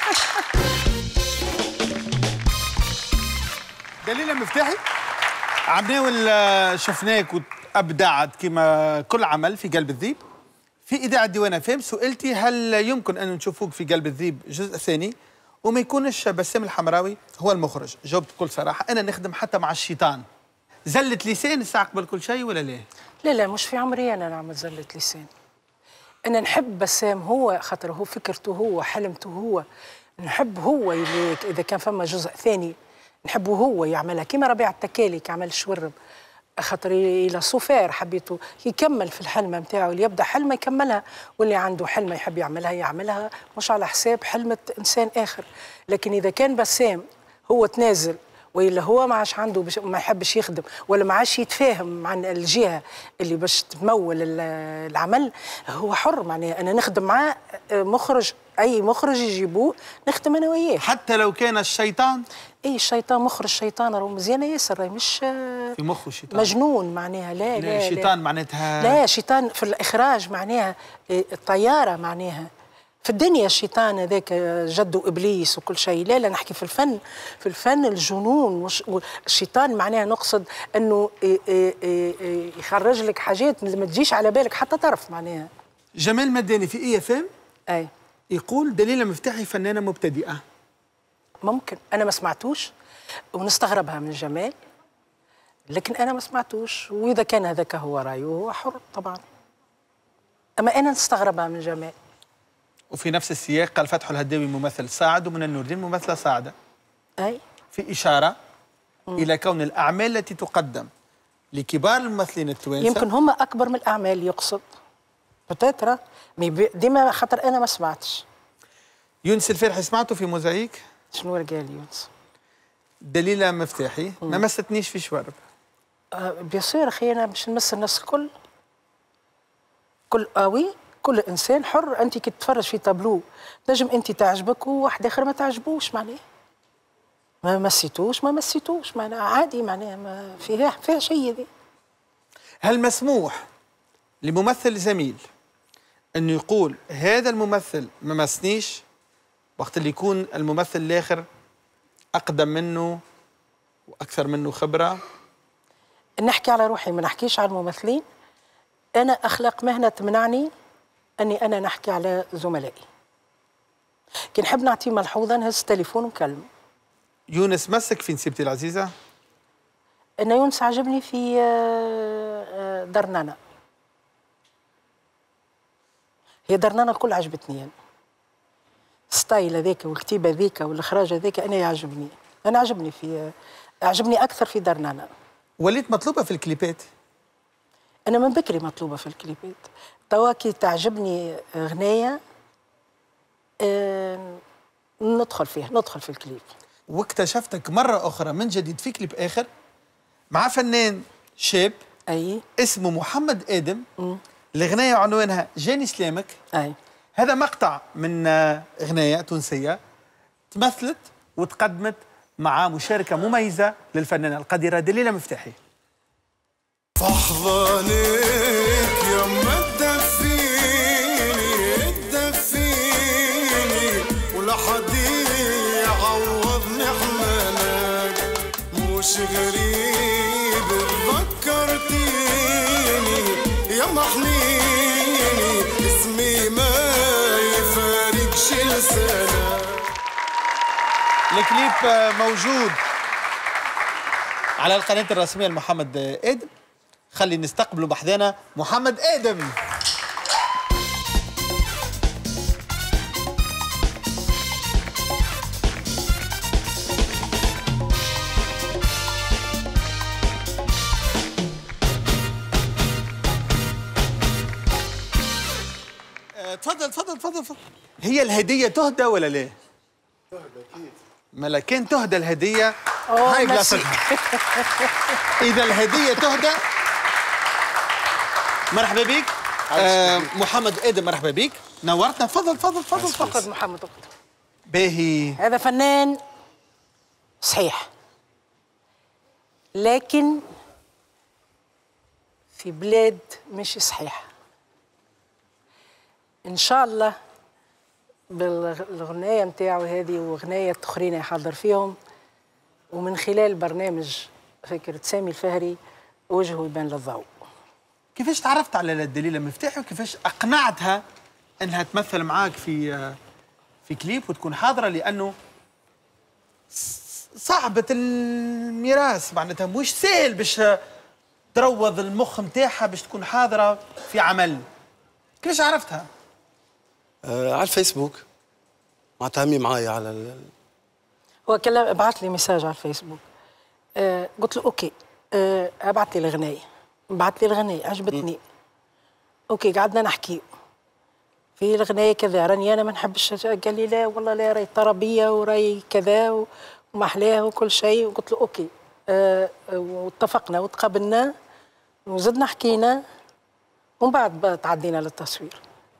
دليلة مفتاحي عمناول شفناك وابدعت كما كل عمل في قلب الذيب. في اذاعه ديوان اف ام سئلتي هل يمكن ان نشوفوك في قلب الذيب جزء ثاني وما يكونش بسام الحمراوي هو المخرج؟ جاوبت بكل صراحه انا نخدم حتى مع الشيطان. زلة لسان الساعه قبل كل شيء ولا لا؟ لا مش في عمري انا نعمل زلة لسان. انا نحب بسام هو خاطر هو فكرته هو حلمته هو. نحب هو اذا كان فما جزء ثاني نحبه هو يعملها كما ربيع التكالي عمل الشورب خاطر الى صوفير حبيته يكمل في الحلمه نتاعو اللي يبدا حلمه يكملها واللي عنده حلمه يحب يعملها مش على حساب حلمه انسان اخر. لكن اذا كان بسام هو تنازل والا هو ما عادش عنده ما يحبش يخدم ولا ما عادش يتفاهم مع الجهه اللي باش تمول العمل هو حر. معناها انا نخدم معاه مخرج اي مخرج يجيبوه نخدم انا وياه حتى لو كان الشيطان. اي الشيطان مخرج الشيطان راهو مزيانه ياسر راهي مش في مخه الشيطان مجنون معناها. لا الشيطان معناتها لا شيطان في الاخراج معناها الطياره معناها في الدنيا الشيطان هذاك جد ابليس وكل شيء. لا نحكي في الفن. في الفن الجنون مش الشيطان معناها نقصد انه يخرج لك حاجات ما تجيش على بالك حتى طرف معناها. جمال مداني في اي اف ام اي يقول دليلة مفتاحي فنانه مبتدئه. ممكن انا ما سمعتوش ونستغربها من جمال لكن انا ما سمعتوش واذا كان هذاك هو رايه هو حر طبعا. اما انا نستغربها من جمال. وفي نفس السياق قال فتح الهداوي ممثل صاعد ومن النوردين ممثله صاعده. اي في اشاره الى كون الاعمال التي تقدم لكبار الممثلين التوانسه يمكن هم اكبر من الاعمال يقصد بتاترا ديما خاطر انا ما سمعتش. يونس الفارحي سمعته في موزايك؟ شنو قال يونس؟ دليلة مفتاحي ما مستنيش في شوارب. بيصير اخي انا باش نمس الناس الكل. كل انسان حر. انت كي تتفرج في تابلو نجم انت تعجبك وواحد اخر ما تعجبوش، معناه ما مسيتوش معناه عادي، معناه ما فيها شيء هذه. هل مسموح لممثل زميل انه يقول هذا الممثل ما مسنيش وقت اللي يكون الممثل الاخر اقدم منه واكثر منه خبره؟ نحكي على روحي ما نحكيش على الممثلين. انا اخلاق مهنه تمنعني اني انا نحكي على زملائي. كي نحب نعطي ملحوظه نهز التليفون ونكلمه. يونس مسك في نسيبتي العزيزه؟ انا يونس عجبني في درنانه. هي درنانه الكل عجبتني انا. الستايل هذاك والكتيبه هذيك والاخراج هذاك انا يعجبني. انا عجبني اكثر في درنانه. وليت مطلوبه في الكليبات؟ انا من بكري مطلوبه في الكليبات. توا كي تعجبني غنايه ندخل في الكليب. واكتشفتك مرة أخرى من جديد في كليب آخر مع فنان شاب أي اسمه محمد آدم. الغناية عنوانها جاني سلامك. أي هذا مقطع من غناية تونسية تمثلت وتقدمت مع مشاركة مميزة للفنانة القديرة دليلة مفتاحي. فحضانك يا ما تدفيني ولا حد يعوضني حنانك، مش غريب ذكرتيني يا محنيني، اسمي ما يفارقش لسانك. الكليب موجود على القناة الرسمية لمحمد آدم. خلي نستقبله بحذانا محمد آدم. تفضل. هي الهدية تهدى ولا لا؟ تهدى أكيد. ملا كان تهدى الهدية هاي بلاصتها. إذا الهدية تهدى مرحبا بك. محمد آدم مرحبا بك، نورتنا. تفضل. فقد محمد أقدم. باهي. هذا فنان صحيح، لكن في بلاد مش صحيحة. إن شاء الله بالغناية نتاعو هذه وغناية أخرين يحضر فيهم، ومن خلال برنامج فكرة سامي الفهري وجهه يبان للضوء. كيفاش تعرفت على دليلة مفتاحي وكيفاش أقنعتها أنها تمثل معاك في كليب وتكون حاضرة؟ لأنه صعبة الميراث معناتها مش سهل باش تروض المخ نتاعها باش تكون حاضرة في عمل. كيفاش عرفتها؟ على الفيسبوك مع تهمي معايا على هو بعث لي مساج على الفيسبوك. قلت له اوكي، ابعث لي الغنايه. بعث لي الغنايه عجبتني. اوكي قعدنا نحكي في الغنايه كذا، راني انا ما نحبش. قال لي لا والله لا، راي طربيه وراي كذا ومحلاه وكل شيء. وقلت له اوكي. واتفقنا وتقابلنا وزدنا حكينا ومن بعد تعدينا للتصوير.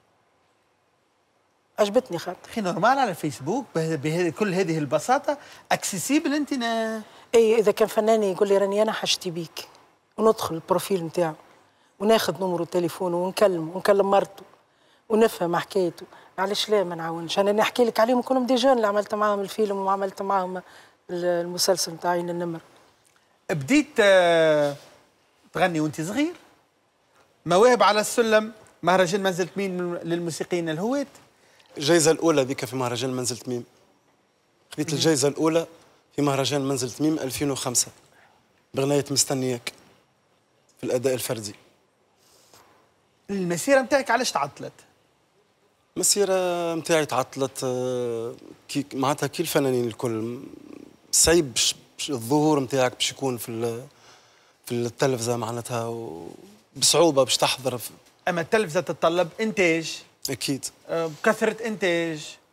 عجبتني خاطر اخي نورمال على الفيسبوك بكل هذه البساطه اكسيسيبل. انت اي اذا كان فنان يقول لي راني انا حاجتي بيك وندخل البروفيل نتاعو وناخذ نمرو تليفونه ونكلم مرته ونفهم حكايته، علاش لا ما نعاونش؟ انا نحكي لك عليهم كلهم دي جون اللي عملت معاهم الفيلم وعملت معاهم المسلسل نتاع عين النمر. بديت تغني وانت صغير، مواهب على السلم، مهرجان منزل تميم للموسيقيين الهواة. الجائزة الأولى ذيك في مهرجان منزل تميم. خذيت الجائزة الأولى في مهرجان منزل تميم 2005 بغناية مستنياك في الأداء الفردي. المسيرة نتاعك علاش تعطلت؟ المسيرة نتاعي تعطلت معناتها كي الفنانين الكل. صعيب الظهور نتاعك باش يكون في التلفزة معناتها بصعوبة باش تحضر. أما التلفزة تتطلب إنتاج. أكيد. بكثرة إنتاج،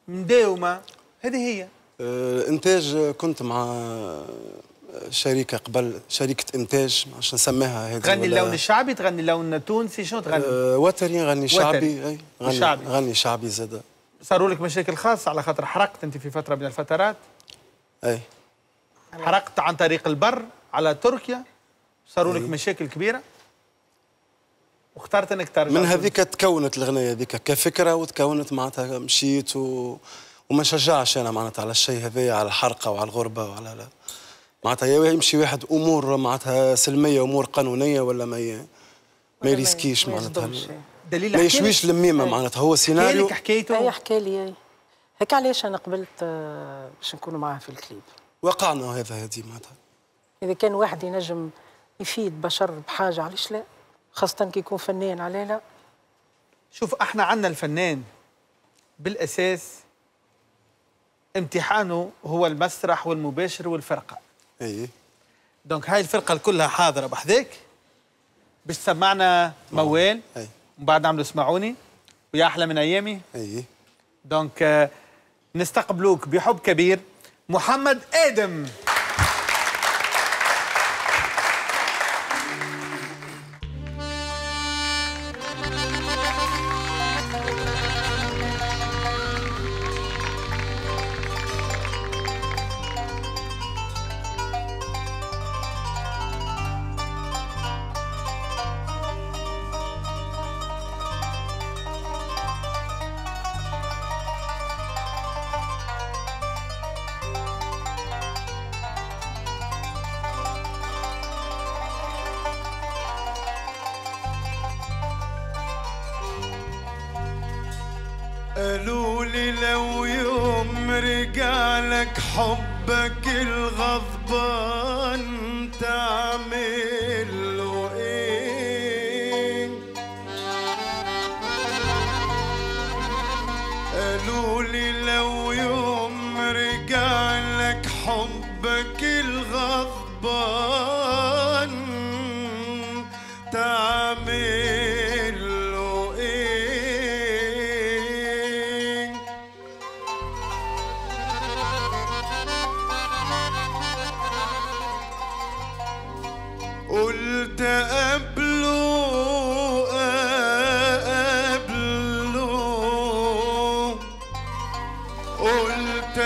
مداومه، هذه هي. الانتاج كنت مع شركه قبل، شركه انتاج عشان نسميها هذه. تغني اللون الشعبي، تغني اللون التونسي، شنو تغني؟ وتري، غني شعبي. اي غني شعبي زاد. صاروا لك مشاكل خاصه على خاطر حرقت انت في فتره من الفترات؟ اي حرقت عن طريق البر على تركيا، صاروا لك مشاكل كبيره واخترت انك ترجع. من هذيك تكونت الغنية هذيك كفكره، وتكونت معناتها مشيت وما نشجعش انا معناتها على الشيء هذايا، على الحرقه وعلى الغربه وعلى معناتها يمشي واحد امور معناتها سلميه، امور قانونيه، ولا ما يريسكيش معناتها، دليل ما يشويش الميمه معناتها. هو سيناريو حكيته. اي حكى لي هيك، علاش انا قبلت باش نكون معاه في الكليب. وقعنا هذه معناتها. اذا كان واحد ينجم يفيد بشر بحاجه، علاش لا؟ خاصه كي يكون فنان، عليه لا؟ شوف احنا عندنا الفنان بالاساس امتحانه هو المسرح والمباشر والفرقه. اي دونك هاي الفرقه كلها حاضره بحذاك باش تسمعنا موال، اي ومن بعد نعملوا اسمعوني ويا احلى من ايامي. اي دونك نستقبلوك بحب كبير محمد آدم. قالوا لي لو يوم رجعلك حبك الغضبان تعمل له ايه؟ قالوا لي لو يوم رجعلك حبك الغضبان تعمل له ايه؟ قلت قلت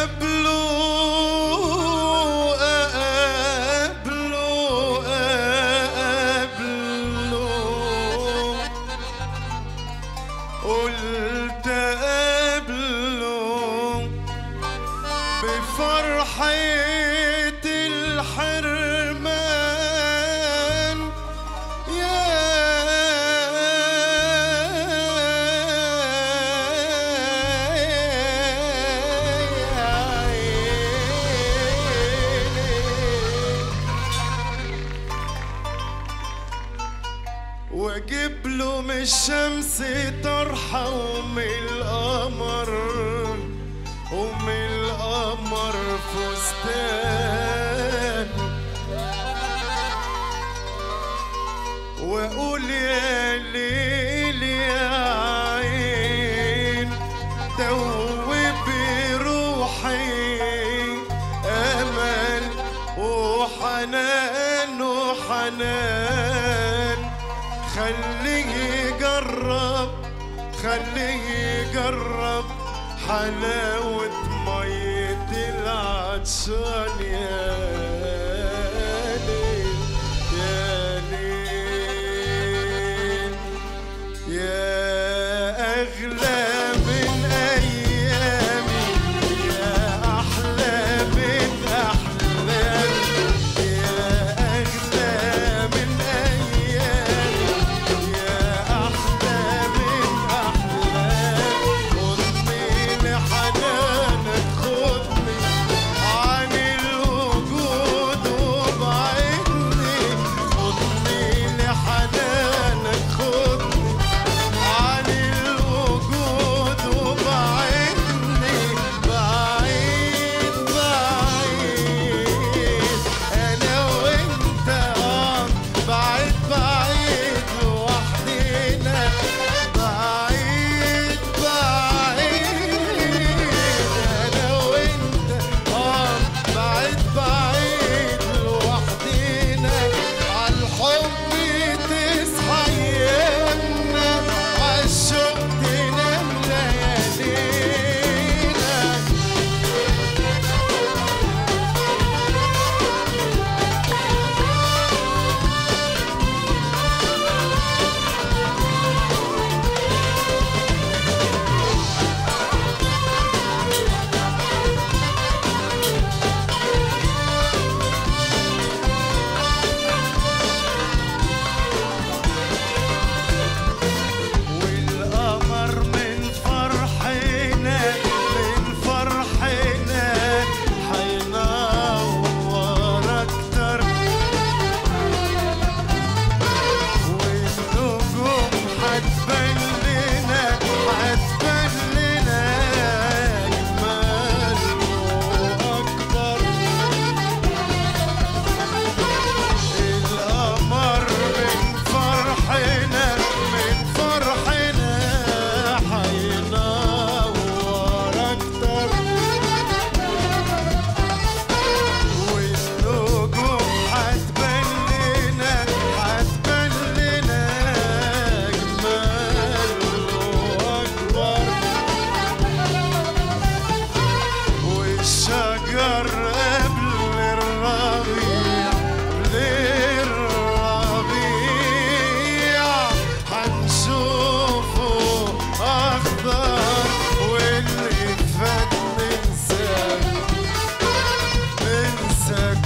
قبله بفرحة الحرمان واجيب له من الشمس طرحه ومن القمر فستان واقول يا ليل يا عين دوبي روحي امل وحنان خليه يجرب حلاوة مية العطشان يا ليل يا ليل يا أغلى من أيامي يا أحلى من أحلامي يا أغلى من أيامي يا أحلى من أحلامي خدني لحنانك خدني عن الوجود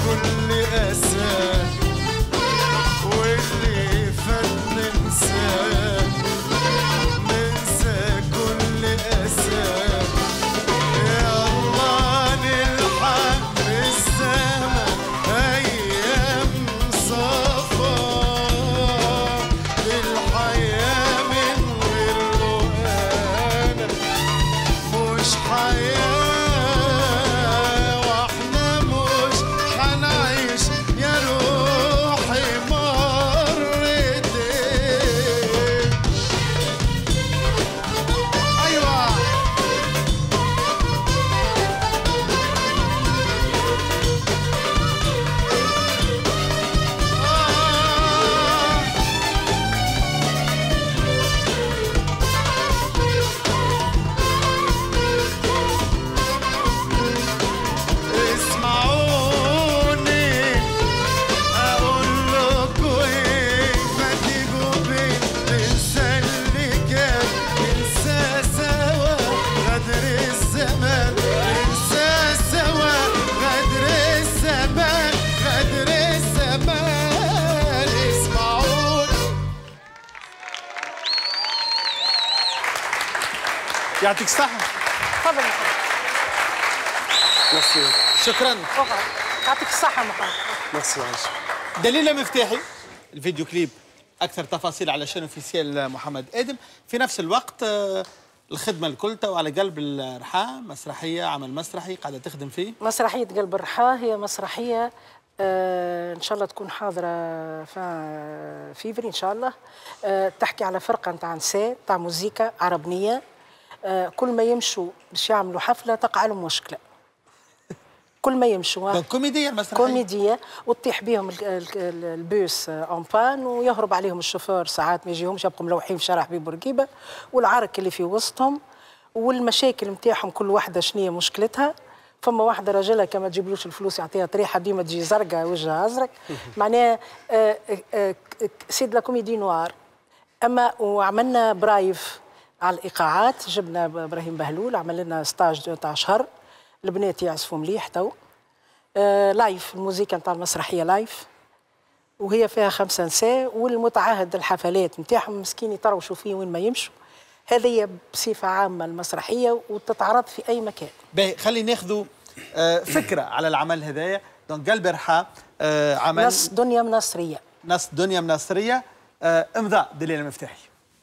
كل أسى واللي فات ننساه ننسى كل أسى يا الله نلحق بالزمن أيام صفا الحياة من غير رؤانا مش حياة واحنا مش حنعيش يا روحي مرتين. أيوة اسمعوني اقول لكم ايه ما تيجوا بين ننسى اللي كان ننسى سوا غدر الزمان ننسى سوا غدر الزمان غدر الزمان اسمعوني. يعطيك الصحة. تفضل محمد. ميرسي شكرا. اقعد. يعطيك الصحة محمد. ميرسي عايشة. دليلة مفتاحي الفيديو كليب أكثر تفاصيل على شان اوفيسيال محمد آدم. في نفس الوقت الخدمة الكل تو على قلب الرحاة، مسرحية، عمل مسرحي قاعدة تخدم فيه. مسرحية قلب الرحاة هي مسرحية إن شاء الله تكون حاضرة في فيفري إن شاء الله. تحكي على فرقة نتاع نساء نتاع موزيكا عربنية. كل ما يمشوا باش يعملوا حفلة تقع لهم مشكلة. كل ما يمشوا دونك كوميدية المسرحية. كوميدية وتطيح بهم البوس اون بان ويهرب عليهم الشوفور ساعات ما يجيهمش يبقوا ملوحين في شارع حبيب بورقيبة والعرك اللي في وسطهم والمشاكل نتاعهم كل واحدة شنية مشكلتها. فما واحدة راجلها كما تجيبلوش الفلوس يعطيها طريحة ديما تجي زرقاء وجهها أزرق معناها سيد لا كوميدي نوار. أما وعملنا برايف على الإيقاعات جبنا إبراهيم بهلول عمل لنا ستاج تاع شهر البنات يعزفوا مليح تو. لايف الموسيقى نتاع المسرحية لايف وهي فيها 5 نساء والمتعهد الحفلات نتاعهم مسكين يطروشوا فيه وين ما يمشوا. هذه بصفة عامة المسرحية وتتعرض في أي مكان. باهي خلي ناخذوا فكرة على العمل هذايا. دونك قلب الرحاة عمل نص دنيا منصرية. نص دنيا منصرية. امضاء دليل المفتاحي.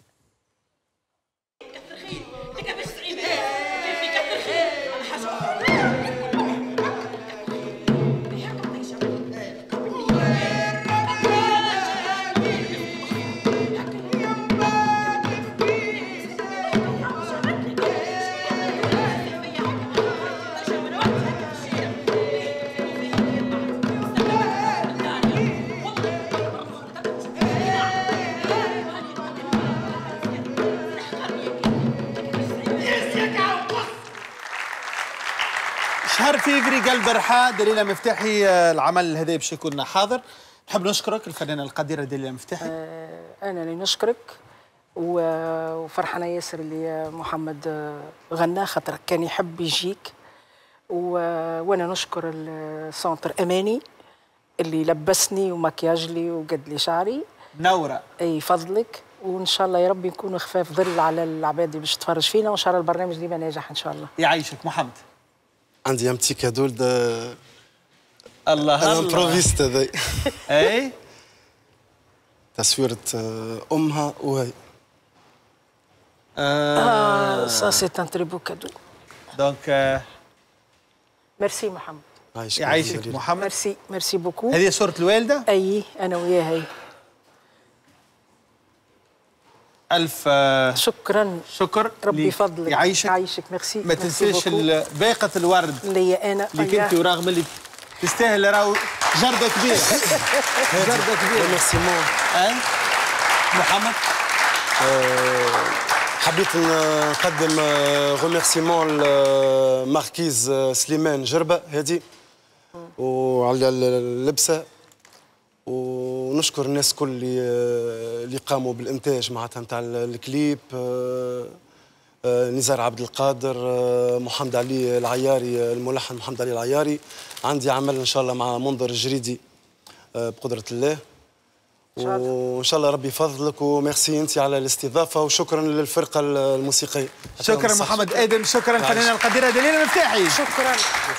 شهر فيفري قلب الرحاة دليلة مفتاحي. العمل هذا باش يكون حاضر. نحب نشكرك الفنانة القديرة دليلة مفتاحي. أنا اللي نشكرك وفرحانة ياسر اللي محمد غنى خاطر كان يحب يجيك وأنا نشكر السونتر أماني اللي لبسني ومكياج لي وقد لي شعري. منورة. أي فضلك وإن شاء الله يا رب يكونوا خفاف ظل على العباد اللي باش تتفرج فينا وإن شاء الله البرنامج ديما ناجح إن شاء الله. يعيشك محمد. عندي امتي كادو الله انا الله. امبروفيست هذا. اي تصويرة امها وهي. سا سي ان تري بو كادو. دونك ميرسي محمد. يعيشك محمد. ميرسي ميرسي بوكو. هذه صورة الوالدة. اي انا وياها هي. ألف شكرا. شكر. ربي يفضلك. يعيشك. ميرسي. ما تنساش باقة الورد اللي انا اللي كنت ورغم اللي تستاهل راهو جردة كبيرة. جردة كبيرة. ريميرسيمون. محمد. حبيت نقدم ريميرسيمون لماركيز سليمان جربة هذه وعلى اللبسة ونشكر الناس كل اللي قاموا بالإنتاج معناتها نتاع الكليب نزار عبد القادر، محمد علي العياري، الملحن محمد علي العياري. عندي عمل ان شاء الله مع منظر الجريدي بقدره الله، وان شاء الله ربي يفضلك. وميرسي انت على الاستضافه، وشكرا للفرقه الموسيقيه. شكرا محمد ادم، شكرا فنانه القديره دليل مفتاحي. شكرا.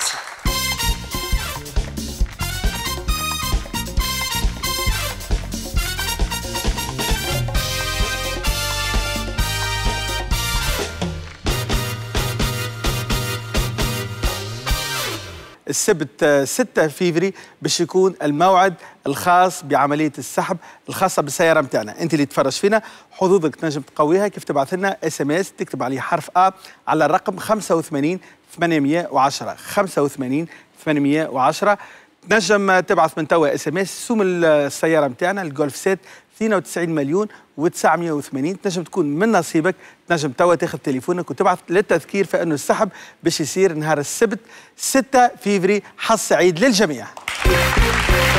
السبت 6 فيفري باش يكون الموعد الخاص بعمليه السحب الخاصه بالسياره نتاعنا. انت اللي تفرج فينا حظوظك تنجم تقويها كيف تبعث لنا SMS تكتب عليه حرف A على الرقم 85 810 85 810. تنجم تبعث من توا SMS سوم السياره نتاعنا الجولف سيت 92 مليون و980. تنجم تكون من نصيبك، تنجم توا تاخذ تليفونك وتبعث للتذكير فانه السحب باش يصير نهار السبت 6 فيفري. حظ سعيد للجميع.